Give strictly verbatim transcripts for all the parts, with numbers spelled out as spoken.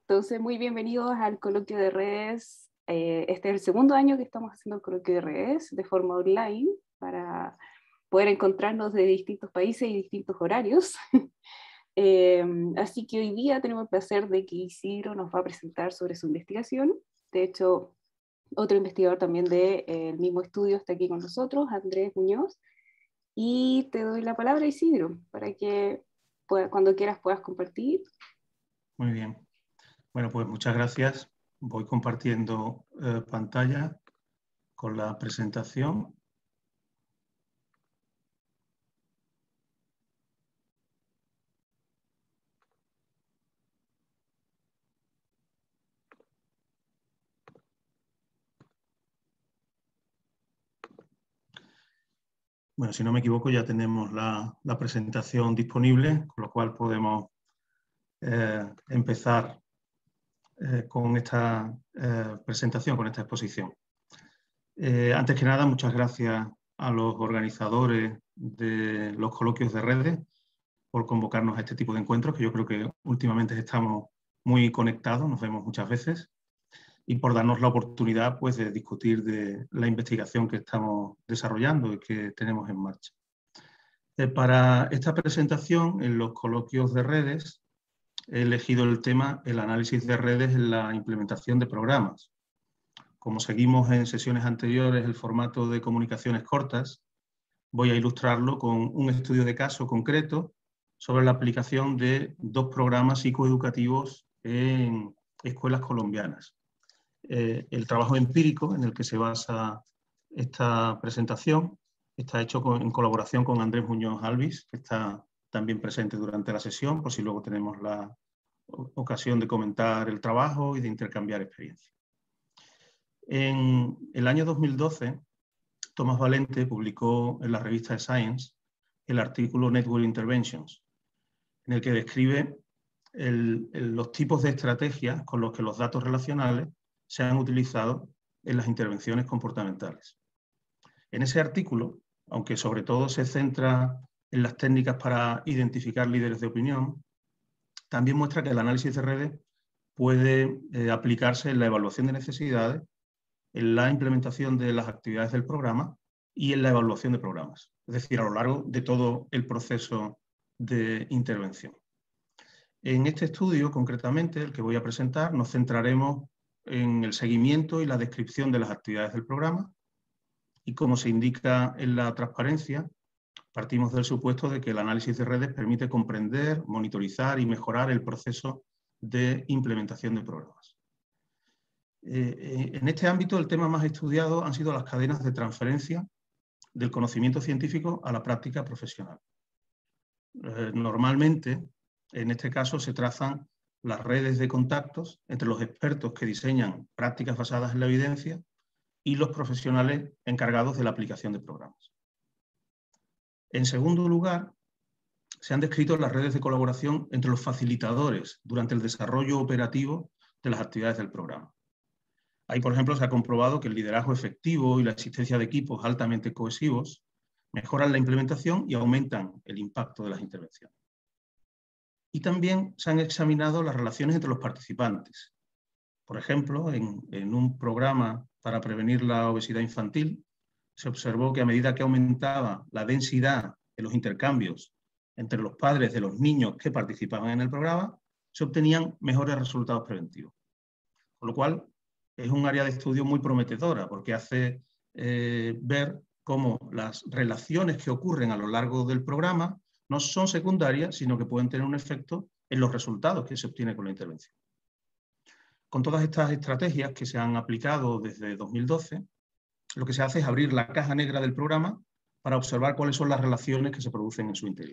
Entonces, muy bienvenidos al coloquio de redes. Eh, este es el segundo año que estamos haciendo el coloquio de redes de forma online para poder encontrarnos de distintos países y distintos horarios. eh, así que hoy día tenemos el placer de que Isidro nos va a presentar sobre su investigación. De hecho, otro investigador también del de, eh, mismo estudio está aquí con nosotros, Andrés Muñoz. Y te doy la palabra, Isidro, para que pueda, cuando quieras puedas compartir. Muy bien. Bueno, pues muchas gracias. Voy compartiendo eh, pantalla con la presentación. Bueno, si no me equivoco, ya tenemos la, la presentación disponible, con lo cual podemos eh, empezar eh, con esta eh, presentación, con esta exposición. Eh, antes que nada, muchas gracias a los organizadores de los coloquios de redes por convocarnos a este tipo de encuentros, que yo creo que últimamente estamos muy conectados, nos vemos muchas veces, y por darnos la oportunidad pues, de discutir de la investigación que estamos desarrollando y que tenemos en marcha. Eh, para esta presentación, en los coloquios de redes, he elegido el tema el análisis de redes en la implementación de programas. Como seguimos en sesiones anteriores el formato de comunicaciones cortas, voy a ilustrarlo con un estudio de caso concreto sobre la aplicación de dos programas psicoeducativos en escuelas colombianas. Eh, el trabajo empírico en el que se basa esta presentación está hecho con, en colaboración con Andrés Muñoz Alvis, que está también presente durante la sesión, por si luego tenemos la ocasión de comentar el trabajo y de intercambiar experiencias. En el año dos mil doce, Tomás Valente publicó en la revista Science el artículo Network Interventions, en el que describe el, el, los tipos de estrategias con los que los datos relacionales se han utilizado en las intervenciones comportamentales. En ese artículo, aunque sobre todo se centra en las técnicas para identificar líderes de opinión, también muestra que el análisis de redes puede eh, aplicarse en la evaluación de necesidades, en la implementación de las actividades del programa y en la evaluación de programas, es decir, a lo largo de todo el proceso de intervención. En este estudio, concretamente, el que voy a presentar, nos centraremos en el seguimiento y la descripción de las actividades del programa y, como se indica en la transparencia, partimos del supuesto de que el análisis de redes permite comprender, monitorizar y mejorar el proceso de implementación de programas. Eh, en este ámbito, el tema más estudiado han sido las cadenas de transferencia del conocimiento científico a la práctica profesional. Eh, normalmente, en este caso, se trazan las redes de contactos entre los expertos que diseñan prácticas basadas en la evidencia y los profesionales encargados de la aplicación de programas. En segundo lugar, se han descrito las redes de colaboración entre los facilitadores durante el desarrollo operativo de las actividades del programa. Ahí, por ejemplo, se ha comprobado que el liderazgo efectivo y la existencia de equipos altamente cohesivos mejoran la implementación y aumentan el impacto de las intervenciones. Y también se han examinado las relaciones entre los participantes. Por ejemplo, en, en un programa para prevenir la obesidad infantil, se observó que a medida que aumentaba la densidad de los intercambios entre los padres de los niños que participaban en el programa, se obtenían mejores resultados preventivos. Con lo cual, es un área de estudio muy prometedora, porque hace eh, ver cómo las relaciones que ocurren a lo largo del programa no son secundarias, sino que pueden tener un efecto en los resultados que se obtienen con la intervención. Con todas estas estrategias que se han aplicado desde dos mil doce, lo que se hace es abrir la caja negra del programa para observar cuáles son las relaciones que se producen en su interior.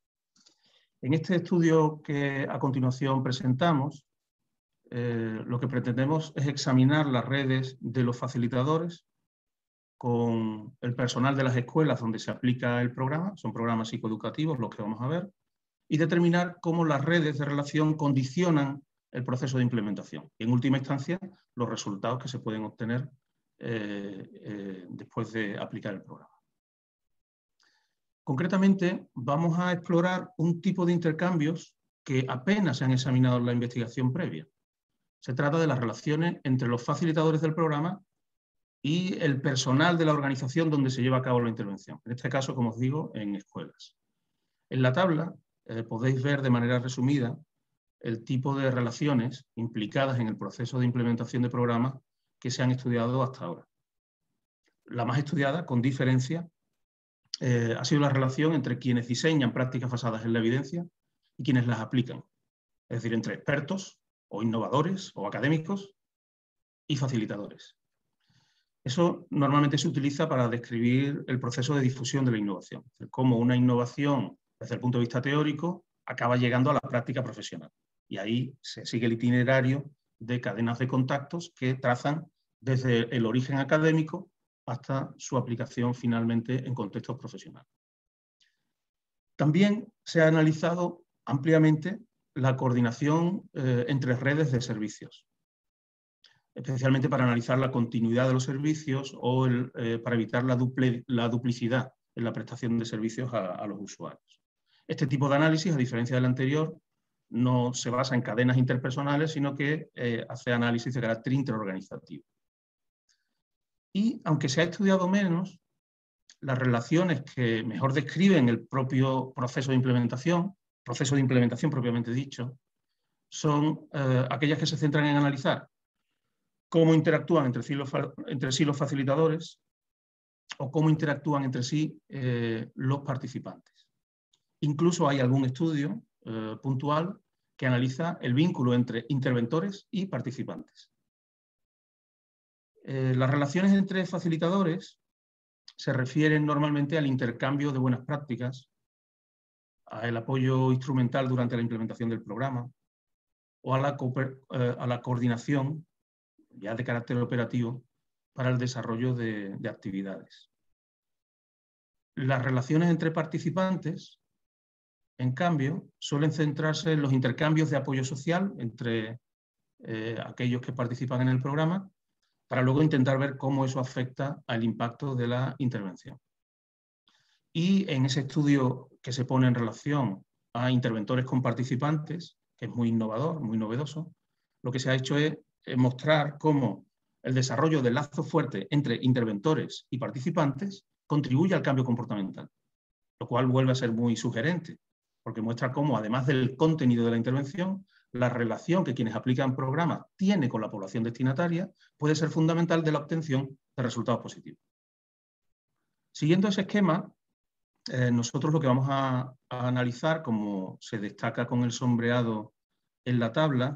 En este estudio que a continuación presentamos, eh, lo que pretendemos es examinar las redes de los facilitadores con el personal de las escuelas donde se aplica el programa, son programas psicoeducativos los que vamos a ver, y determinar cómo las redes de relación condicionan el proceso de implementación. Y en última instancia, los resultados que se pueden obtener eh, eh, después de aplicar el programa. Concretamente, vamos a explorar un tipo de intercambios que apenas se han examinado en la investigación previa, Se trata de las relaciones entre los facilitadores del programa y el personal de la organización donde se lleva a cabo la intervención. En este caso, como os digo, en escuelas. En la tabla eh, podéis ver de manera resumida el tipo de relaciones implicadas en el proceso de implementación de programas que se han estudiado hasta ahora. La más estudiada, con diferencia, eh, ha sido la relación entre quienes diseñan prácticas basadas en la evidencia y quienes las aplican. Es decir, entre expertos o innovadores o académicos y facilitadores. Eso normalmente se utiliza para describir el proceso de difusión de la innovación, es decir, cómo una innovación desde el punto de vista teórico acaba llegando a la práctica profesional. Y ahí se sigue el itinerario de cadenas de contactos que trazan desde el origen académico hasta su aplicación finalmente en contextos profesionales. También se ha analizado ampliamente la coordinación eh, entre redes de servicios, especialmente para analizar la continuidad de los servicios o el, eh, para evitar la, duple, la duplicidad en la prestación de servicios a, a los usuarios. Este tipo de análisis, a diferencia del anterior, no se basa en cadenas interpersonales, sino que eh, hace análisis de carácter interorganizativo. Y, aunque se ha estudiado menos, las relaciones que mejor describen el propio proceso de implementación, proceso de implementación propiamente dicho, son eh, aquellas que se centran en analizar cómo interactúan entre sí los, entre sí los facilitadores o cómo interactúan entre sí eh, los participantes. Incluso hay algún estudio eh, puntual que analiza el vínculo entre interventores y participantes. Eh, las relaciones entre facilitadores se refieren normalmente al intercambio de buenas prácticas, al apoyo instrumental durante la implementación del programa o a la, eh, a la coordinación ya de carácter operativo para el desarrollo de, de actividades. Las relaciones entre participantes, en cambio, suelen centrarse en los intercambios de apoyo social entre eh, aquellos que participan en el programa, para luego intentar ver cómo eso afecta al impacto de la intervención. Y en ese estudio que se pone en relación a interventores con participantes, que es muy innovador, muy novedoso, lo que se ha hecho es mostrar cómo el desarrollo del lazo fuerte entre interventores y participantes contribuye al cambio comportamental, lo cual vuelve a ser muy sugerente, porque muestra cómo, además del contenido de la intervención, la relación que quienes aplican programas tiene con la población destinataria puede ser fundamental de la obtención de resultados positivos. Siguiendo ese esquema, eh, nosotros lo que vamos a, a analizar, como se destaca con el sombreado en la tabla,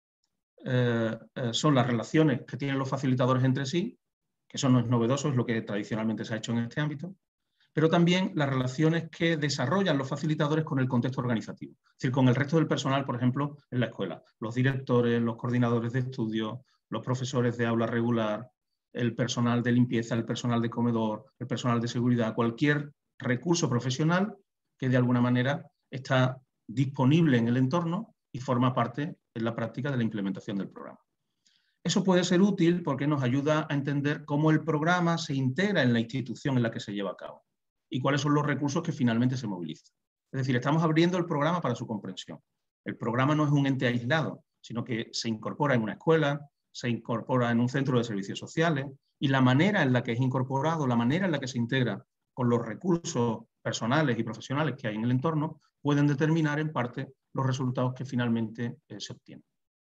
eh, eh, son las relaciones que tienen los facilitadores entre sí, que eso no es novedoso, es lo que tradicionalmente se ha hecho en este ámbito, pero también las relaciones que desarrollan los facilitadores con el contexto organizativo, es decir, con el resto del personal, por ejemplo, en la escuela, los directores, los coordinadores de estudio, los profesores de aula regular, el personal de limpieza, el personal de comedor, el personal de seguridad, cualquier recurso profesional que de alguna manera está disponible en el entorno y forma parte en la práctica de la implementación del programa. Eso puede ser útil porque nos ayuda a entender cómo el programa se integra en la institución en la que se lleva a cabo y cuáles son los recursos que finalmente se movilizan. Es decir, estamos abriendo el programa para su comprensión. El programa no es un ente aislado, sino que se incorpora en una escuela, se incorpora en un centro de servicios sociales, y la manera en la que es incorporado, la manera en la que se integra con los recursos personales y profesionales que hay en el entorno, pueden determinar en parte los resultados que finalmente eh, se obtienen.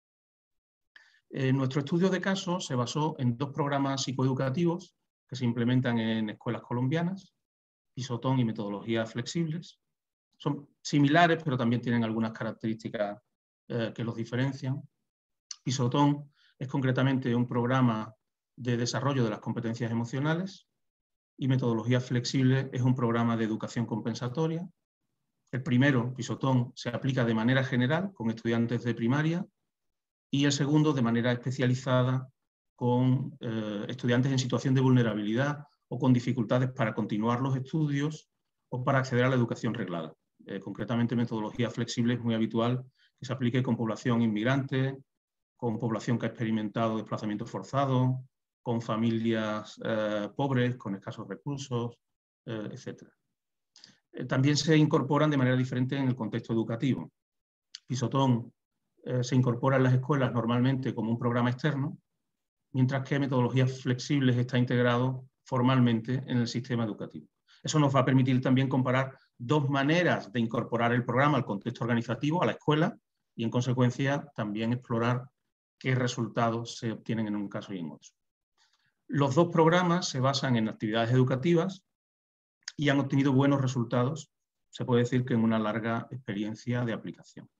Eh, nuestro estudio de caso se basó en dos programas psicoeducativos que se implementan en escuelas colombianas, Pisotón y metodologías flexibles. Son similares, pero también tienen algunas características eh, que los diferencian. Pisotón es concretamente un programa de desarrollo de las competencias emocionales y metodologías flexibles es un programa de educación compensatoria. El primero, Pisotón, se aplica de manera general con estudiantes de primaria y el segundo de manera especializada con eh, estudiantes en situación de vulnerabilidad o con dificultades para continuar los estudios o para acceder a la educación reglada. Eh, concretamente, metodología flexible es muy habitual que se aplique con población inmigrante, con población que ha experimentado desplazamiento forzado, con familias eh, pobres, con escasos recursos, eh, etcétera. Eh, también se incorporan de manera diferente en el contexto educativo. Pisotón eh, se incorpora en las escuelas normalmente como un programa externo, mientras que metodologías flexibles está integrado formalmente en el sistema educativo. Eso nos va a permitir también comparar dos maneras de incorporar el programa al contexto organizativo, a la escuela, y en consecuencia también explorar qué resultados se obtienen en un caso y en otro. Los dos programas se basan en actividades educativas y han obtenido buenos resultados, se puede decir que en una larga experiencia de aplicación.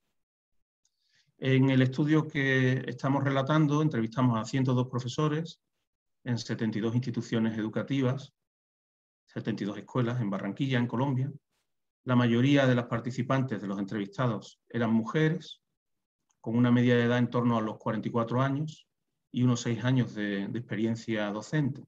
En el estudio que estamos relatando, entrevistamos a ciento dos profesores en setenta y dos instituciones educativas, setenta y dos escuelas en Barranquilla, en Colombia. La mayoría de las participantes de los entrevistados eran mujeres, con una media de edad en torno a los cuarenta y cuatro años y unos seis años de, de experiencia docente.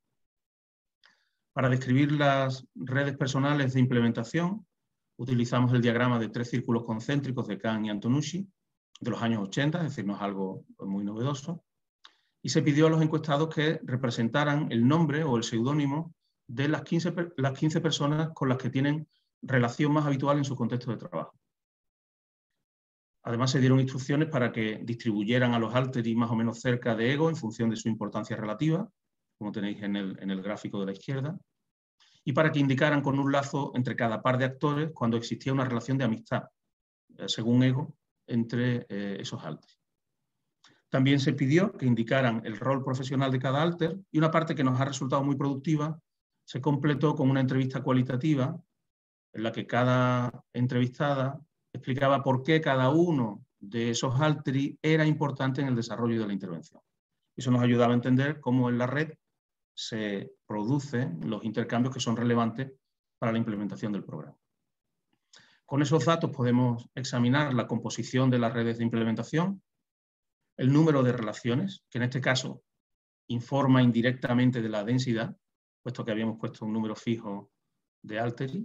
Para describir las redes personales de implementación, utilizamos el diagrama de tres círculos concéntricos de Kahn y Antonucci, de los años ochenta, es decir, no es algo muy novedoso, y se pidió a los encuestados que representaran el nombre o el seudónimo de las quince, las quince personas con las que tienen relación más habitual en su contexto de trabajo. Además, se dieron instrucciones para que distribuyeran a los alteri más o menos cerca de ego en función de su importancia relativa, como tenéis en el, en el gráfico de la izquierda, y para que indicaran con un lazo entre cada par de actores cuando existía una relación de amistad, eh, según ego, entre eh, esos alteri. También se pidió que indicaran el rol profesional de cada alter, y una parte que nos ha resultado muy productiva se completó con una entrevista cualitativa en la que cada entrevistada explicaba por qué cada uno de esos alteri era importante en el desarrollo de la intervención. Eso nos ayudaba a entender cómo en la red se producen los intercambios que son relevantes para la implementación del programa. Con esos datos podemos examinar la composición de las redes de implementación, el número de relaciones, que en este caso informa indirectamente de la densidad, puesto que habíamos puesto un número fijo de alteri.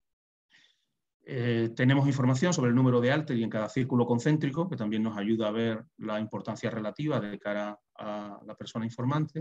Eh, tenemos información sobre el número de alteri en cada círculo concéntrico, que también nos ayuda a ver la importancia relativa de cara a la persona informante.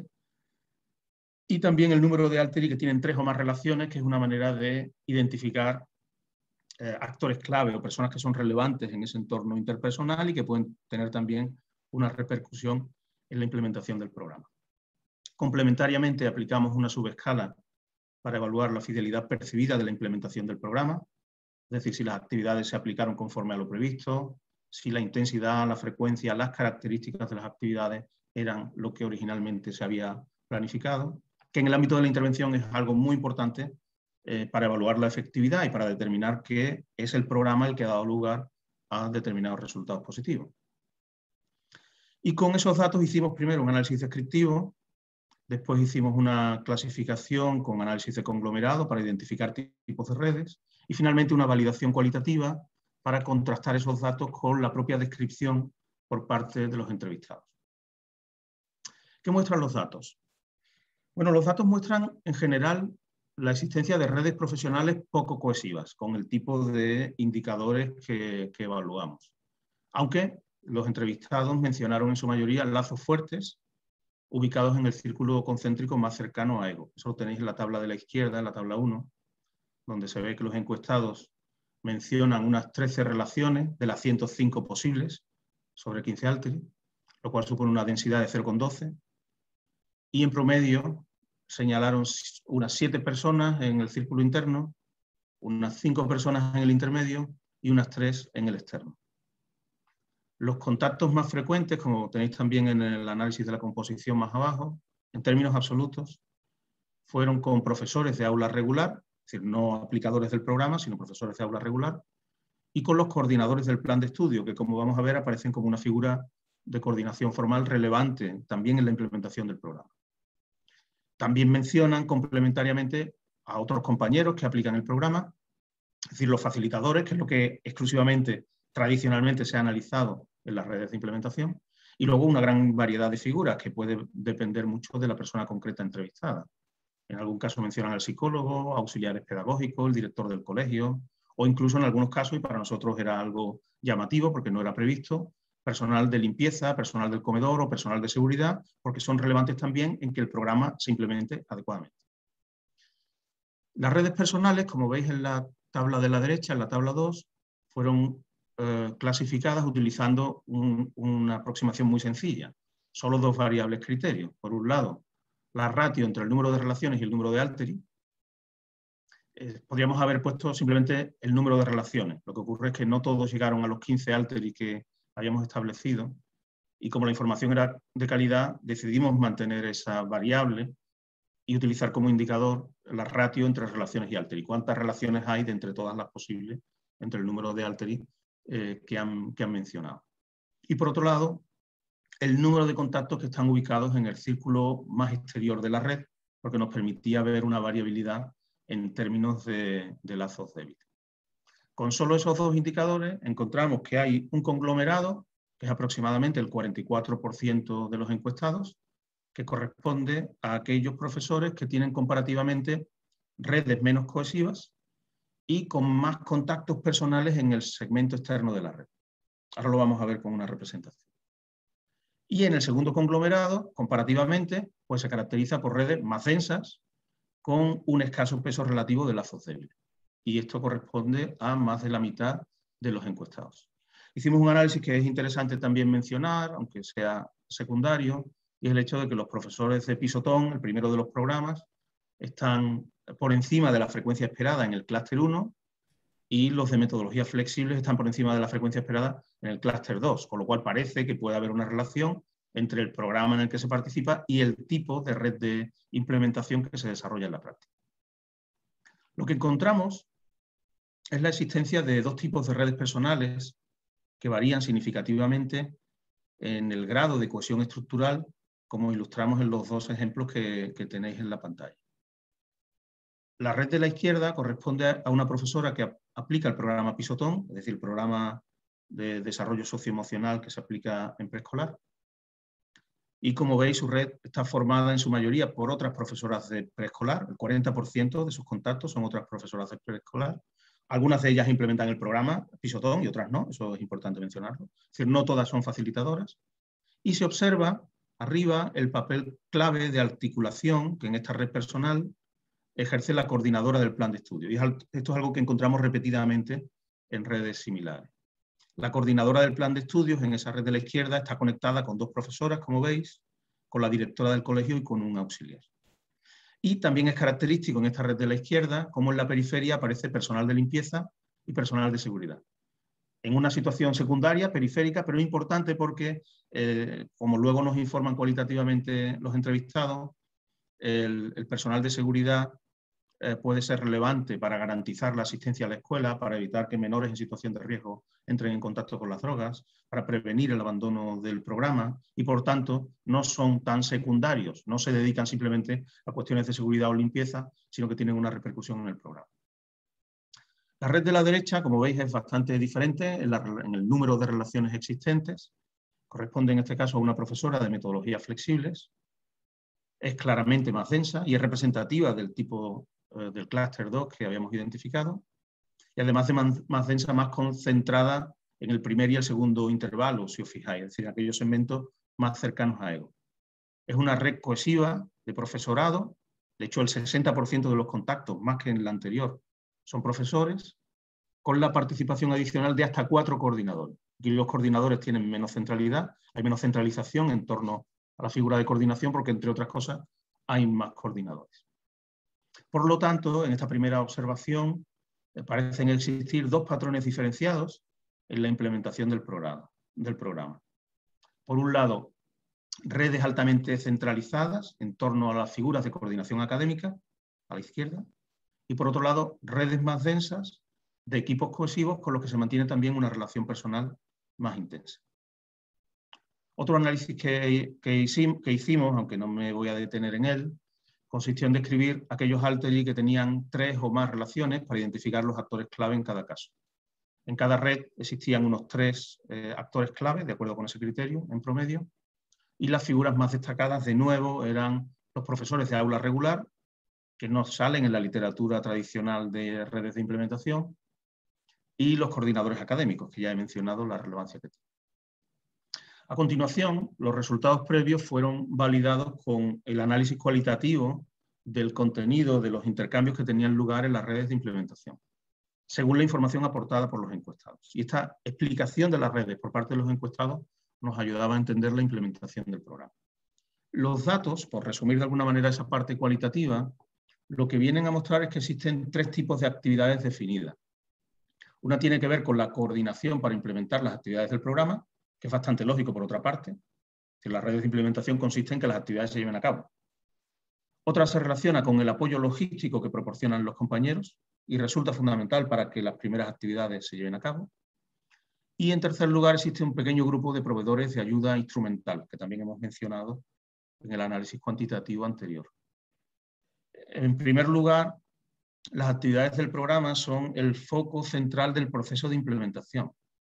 Y también el número de alteri que tienen tres o más relaciones, que es una manera de identificar eh, actores clave o personas que son relevantes en ese entorno interpersonal y que pueden tener también una repercusión en la implementación del programa. Complementariamente aplicamos una subescala para evaluar la fidelidad percibida de la implementación del programa, es decir, si las actividades se aplicaron conforme a lo previsto, si la intensidad, la frecuencia, las características de las actividades eran lo que originalmente se había planificado, que en el ámbito de la intervención es algo muy importante eh, para evaluar la efectividad y para determinar que es el programa el que ha dado lugar a determinados resultados positivos. Y con esos datos hicimos primero un análisis descriptivo, después hicimos una clasificación con análisis de conglomerado para identificar tipos de redes y finalmente una validación cualitativa para contrastar esos datos con la propia descripción por parte de los entrevistados. ¿Qué muestran los datos? Bueno, los datos muestran en general la existencia de redes profesionales poco cohesivas con el tipo de indicadores que, que evaluamos. Aunque los entrevistados mencionaron en su mayoría lazos fuertes ubicados en el círculo concéntrico más cercano a ego. Eso lo tenéis en la tabla de la izquierda, en la tabla uno, donde se ve que los encuestados mencionan unas trece relaciones de las ciento cinco posibles sobre quince alteri, lo cual supone una densidad de cero coma doce. Y en promedio señalaron unas siete personas en el círculo interno, unas cinco personas en el intermedio y unas tres en el externo. Los contactos más frecuentes, como tenéis también en el análisis de la composición más abajo, en términos absolutos, fueron con profesores de aula regular, es decir, no aplicadores del programa, sino profesores de aula regular, y con los coordinadores del plan de estudio, que como vamos a ver aparecen como una figura de coordinación formal relevante también en la implementación del programa. También mencionan complementariamente a otros compañeros que aplican el programa, es decir, los facilitadores, que es lo que exclusivamente tradicionalmente se ha analizado en las redes de implementación, y luego una gran variedad de figuras que puede depender mucho de la persona concreta entrevistada. En algún caso mencionan al psicólogo, auxiliares pedagógicos, el director del colegio, o incluso en algunos casos, y para nosotros era algo llamativo porque no era previsto, personal de limpieza, personal del comedor o personal de seguridad, porque son relevantes también en que el programa se implemente adecuadamente. Las redes personales, como veis en la tabla de la derecha, en la tabla dos, fueron eh, clasificadas utilizando un, una aproximación muy sencilla. Solo dos variables criterios. Por un lado, la ratio entre el número de relaciones y el número de alteri. Eh, podríamos haber puesto simplemente el número de relaciones. Lo que ocurre es que no todos llegaron a los quince alteri que habíamos establecido, y como la información era de calidad, decidimos mantener esa variable y utilizar como indicador la ratio entre relaciones y alteri. ¿Cuántas relaciones hay de entre todas las posibles entre el número de alteri eh, que, han, que han mencionado? Y por otro lado, el número de contactos que están ubicados en el círculo más exterior de la red, porque nos permitía ver una variabilidad en términos de, de lazos débiles. Con solo esos dos indicadores encontramos que hay un conglomerado, que es aproximadamente el cuarenta y cuatro por ciento de los encuestados, que corresponde a aquellos profesores que tienen comparativamente redes menos cohesivas y con más contactos personales en el segmento externo de la red. Ahora lo vamos a ver con una representación. Y en el segundo conglomerado, comparativamente, pues se caracteriza por redes más densas, con un escaso peso relativo de lazos débiles. Y esto corresponde a más de la mitad de los encuestados. Hicimos un análisis que es interesante también mencionar, aunque sea secundario, y es el hecho de que los profesores de pisotón, el primero de los programas, están por encima de la frecuencia esperada en el clúster uno y los de metodologías flexibles están por encima de la frecuencia esperada en el clúster dos, con lo cual parece que puede haber una relación entre el programa en el que se participa y el tipo de red de implementación que se desarrolla en la práctica. Lo que encontramos es la existencia de dos tipos de redes personales que varían significativamente en el grado de cohesión estructural, como ilustramos en los dos ejemplos que, que tenéis en la pantalla. La red de la izquierda corresponde a una profesora que aplica el programa Pisotón, es decir, el programa de desarrollo socioemocional que se aplica en preescolar. Y como veis, su red está formada en su mayoría por otras profesoras de preescolar. El cuarenta por ciento de sus contactos son otras profesoras de preescolar. Algunas de ellas implementan el programa Pisotón y otras no, eso es importante mencionarlo. Es decir, no todas son facilitadoras. Y se observa arriba el papel clave de articulación que en esta red personal ejerce la coordinadora del plan de estudio. Y esto es algo que encontramos repetidamente en redes similares. La coordinadora del plan de estudios en esa red de la izquierda está conectada con dos profesoras, como veis, con la directora del colegio y con un auxiliar. Y también es característico en esta red de la izquierda cómo en la periferia aparece personal de limpieza y personal de seguridad. En una situación secundaria, periférica, pero importante porque, eh, como luego nos informan cualitativamente los entrevistados, el, el personal de seguridad Eh, puede ser relevante para garantizar la asistencia a la escuela, para evitar que menores en situación de riesgo entren en contacto con las drogas, para prevenir el abandono del programa y, por tanto, no son tan secundarios, no se dedican simplemente a cuestiones de seguridad o limpieza, sino que tienen una repercusión en el programa. La red de la derecha, como veis, es bastante diferente en, la, en el número de relaciones existentes. Corresponde en este caso a una profesora de metodologías flexibles. Es claramente más densa y es representativa del tipo del clúster dos que habíamos identificado, y además de más, más densa, más concentrada en el primer y el segundo intervalo, si os fijáis, es decir, aquellos segmentos más cercanos a ego. Es una red cohesiva de profesorado, de hecho el sesenta por ciento de los contactos, más que en la anterior, son profesores, con la participación adicional de hasta cuatro coordinadores. Aquí los coordinadores tienen menos centralidad, hay menos centralización en torno a la figura de coordinación porque, entre otras cosas, hay más coordinadores. Por lo tanto, en esta primera observación eh, parecen existir dos patrones diferenciados en la implementación del programa, del programa. Por un lado, redes altamente centralizadas en torno a las figuras de coordinación académica, a la izquierda, y por otro lado, redes más densas de equipos cohesivos con los que se mantiene también una relación personal más intensa. Otro análisis que, que, hicimos, que hicimos, aunque no me voy a detener en él, consistió en describir aquellos alteri que tenían tres o más relaciones para identificar los actores clave en cada caso. En cada red existían unos tres eh, actores clave, de acuerdo con ese criterio, en promedio, y las figuras más destacadas, de nuevo, eran los profesores de aula regular, que no salen en la literatura tradicional de redes de implementación, y los coordinadores académicos, que ya he mencionado la relevancia que tienen. A continuación, los resultados previos fueron validados con el análisis cualitativo del contenido de los intercambios que tenían lugar en las redes de implementación. según la información aportada por los encuestados. Y esta explicación de las redes por parte de los encuestados nos ayudaba a entender la implementación del programa. Los datos, por resumir de alguna manera esa parte cualitativa, lo que vienen a mostrar es que existen tres tipos de actividades definidas. Una tiene que ver con la coordinación para implementar las actividades del programa, que es bastante lógico por otra parte, que las redes de implementación consisten en que las actividades se lleven a cabo. Otra se relaciona con el apoyo logístico que proporcionan los compañeros y resulta fundamental para que las primeras actividades se lleven a cabo. Y en tercer lugar existe un pequeño grupo de proveedores de ayuda instrumental, que también hemos mencionado en el análisis cuantitativo anterior. En primer lugar, las actividades del programa son el foco central del proceso de implementación.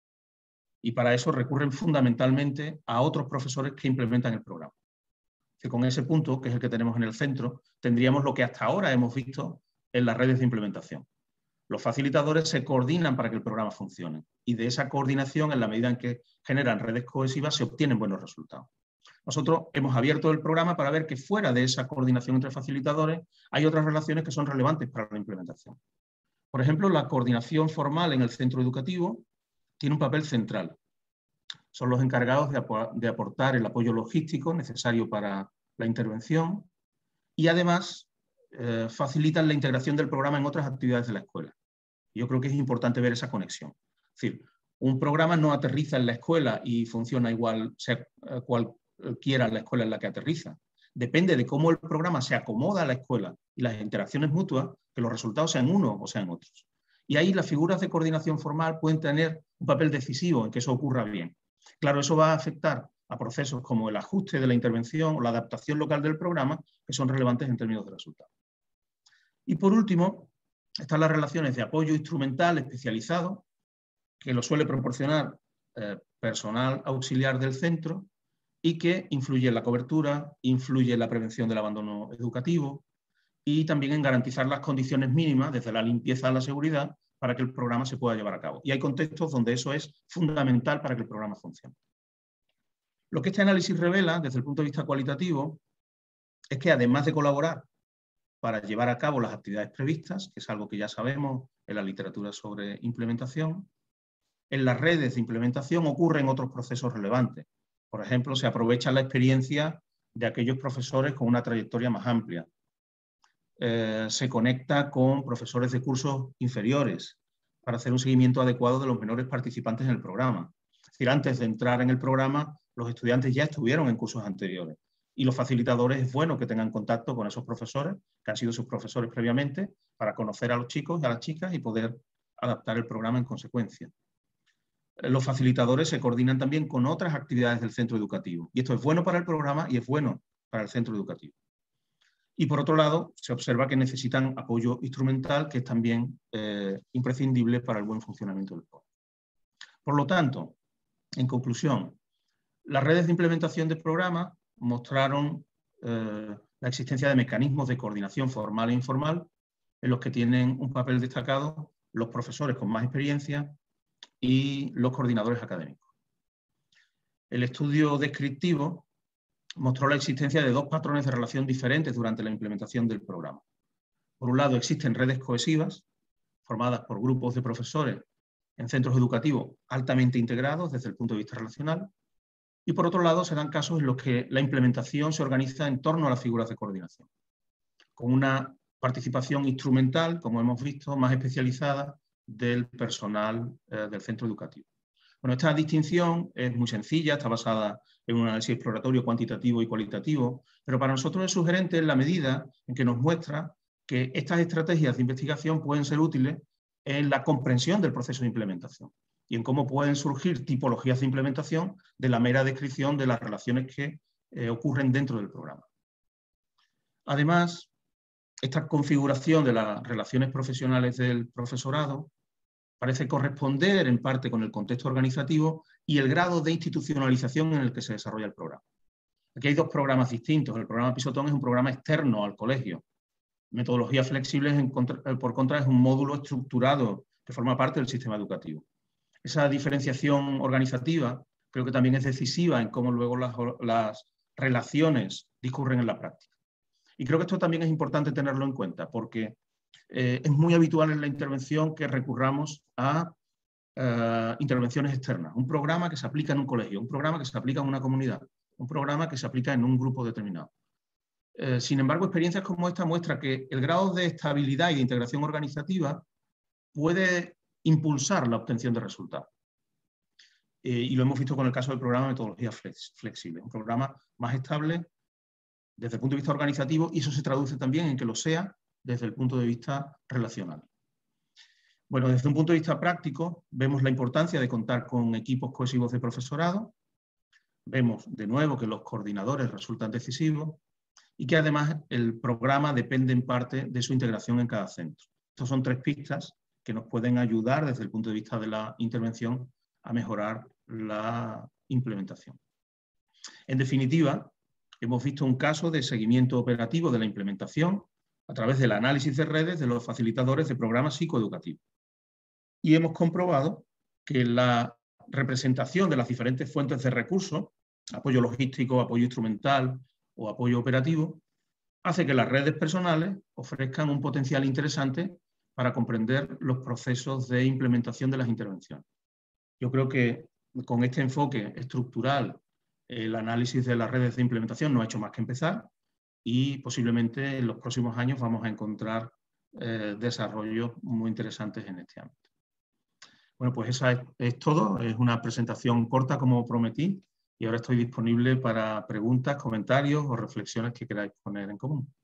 Y para eso recurren fundamentalmente a otros profesores que implementan el programa. Que con ese punto, que es el que tenemos en el centro, tendríamos lo que hasta ahora hemos visto en las redes de implementación. Los facilitadores se coordinan para que el programa funcione. Y de esa coordinación, en la medida en que generan redes cohesivas, se obtienen buenos resultados. Nosotros hemos abierto el programa para ver que fuera de esa coordinación entre facilitadores hay otras relaciones que son relevantes para la implementación. Por ejemplo, la coordinación formal en el centro educativo tiene un papel central. Son los encargados de, ap de aportar el apoyo logístico necesario para la intervención y además eh, facilitan la integración del programa en otras actividades de la escuela. Yo creo que es importante ver esa conexión. Es decir, un programa no aterriza en la escuela y funciona igual, sea cualquiera la escuela en la que aterriza. Depende de cómo el programa se acomoda a la escuela y las interacciones mutuas, que los resultados sean unos o sean otros. Y ahí las figuras de coordinación formal pueden tener un papel decisivo en que eso ocurra bien. Claro, eso va a afectar a procesos como el ajuste de la intervención o la adaptación local del programa, que son relevantes en términos de resultados. Y por último, están las relaciones de apoyo instrumental especializado, que lo suele proporcionar eh, personal auxiliar del centro y que influye en la cobertura, influye en la prevención del abandono educativo y también en garantizar las condiciones mínimas, desde la limpieza a la seguridad, para que el programa se pueda llevar a cabo. Y hay contextos donde eso es fundamental para que el programa funcione. Lo que este análisis revela, desde el punto de vista cualitativo, es que además de colaborar para llevar a cabo las actividades previstas, que es algo que ya sabemos en la literatura sobre implementación, en las redes de implementación ocurren otros procesos relevantes. Por ejemplo, se aprovecha la experiencia de aquellos profesores con una trayectoria más amplia. Eh, se conecta con profesores de cursos inferiores para hacer un seguimiento adecuado de los menores participantes en el programa. Es decir, antes de entrar en el programa, los estudiantes ya estuvieron en cursos anteriores. Y los facilitadores es bueno que tengan contacto con esos profesores, que han sido sus profesores previamente, para conocer a los chicos y a las chicas y poder adaptar el programa en consecuencia. Los facilitadores se coordinan también con otras actividades del centro educativo. Y esto es bueno para el programa y es bueno para el centro educativo. Y por otro lado, se observa que necesitan apoyo instrumental, que es también eh, imprescindible para el buen funcionamiento del programa. Por lo tanto, en conclusión, las redes de implementación del programa mostraron eh, la existencia de mecanismos de coordinación formal e informal en los que tienen un papel destacado los profesores con más experiencia y los coordinadores académicos. El estudio descriptivo mostró la existencia de dos patrones de relación diferentes durante la implementación del programa. Por un lado, existen redes cohesivas, formadas por grupos de profesores en centros educativos altamente integrados desde el punto de vista relacional, y por otro lado, se dan casos en los que la implementación se organiza en torno a las figuras de coordinación, con una participación instrumental, como hemos visto, más especializada del personal eh, del centro educativo. Bueno, esta distinción es muy sencilla, está basada en un análisis exploratorio cuantitativo y cualitativo, pero para nosotros es sugerente en la medida en que nos muestra que estas estrategias de investigación pueden ser útiles en la comprensión del proceso de implementación y en cómo pueden surgir tipologías de implementación de la mera descripción de las relaciones que eh, ocurren dentro del programa. Además, esta configuración de las relaciones profesionales del profesorado parece corresponder en parte con el contexto organizativo y el grado de institucionalización en el que se desarrolla el programa. Aquí hay dos programas distintos. El programa Pisotón es un programa externo al colegio. Metodologías flexibles, en contra, por contra, es un módulo estructurado que forma parte del sistema educativo. Esa diferenciación organizativa creo que también es decisiva en cómo luego las, las relaciones discurren en la práctica. Y creo que esto también es importante tenerlo en cuenta, porque eh, es muy habitual en la intervención que recurramos a eh, intervenciones externas. Un programa que se aplica en un colegio, un programa que se aplica en una comunidad, un programa que se aplica en un grupo determinado. Eh, sin embargo, experiencias como esta muestran que el grado de estabilidad y de integración organizativa puede impulsar la obtención de resultados. Eh, y lo hemos visto con el caso del programa de metodología flex, flexible, un programa más estable desde el punto de vista organizativo, y eso se traduce también en que lo sea desde el punto de vista relacional. Bueno, desde un punto de vista práctico, vemos la importancia de contar con equipos cohesivos de profesorado, vemos de nuevo que los coordinadores resultan decisivos y que además el programa depende en parte de su integración en cada centro. Estas son tres pistas que nos pueden ayudar desde el punto de vista de la intervención a mejorar la implementación. En definitiva, hemos visto un caso de seguimiento operativo de la implementación a través del análisis de redes de los facilitadores de programas psicoeducativos. Y hemos comprobado que la representación de las diferentes fuentes de recursos, apoyo logístico, apoyo instrumental o apoyo operativo, hace que las redes personales ofrezcan un potencial interesante para comprender los procesos de implementación de las intervenciones. Yo creo que con este enfoque estructural, el análisis de las redes de implementación no ha hecho más que empezar y posiblemente en los próximos años vamos a encontrar eh, desarrollos muy interesantes en este ámbito. Bueno, pues eso es, es todo. Es una presentación corta como prometí y ahora estoy disponible para preguntas, comentarios o reflexiones que queráis poner en común.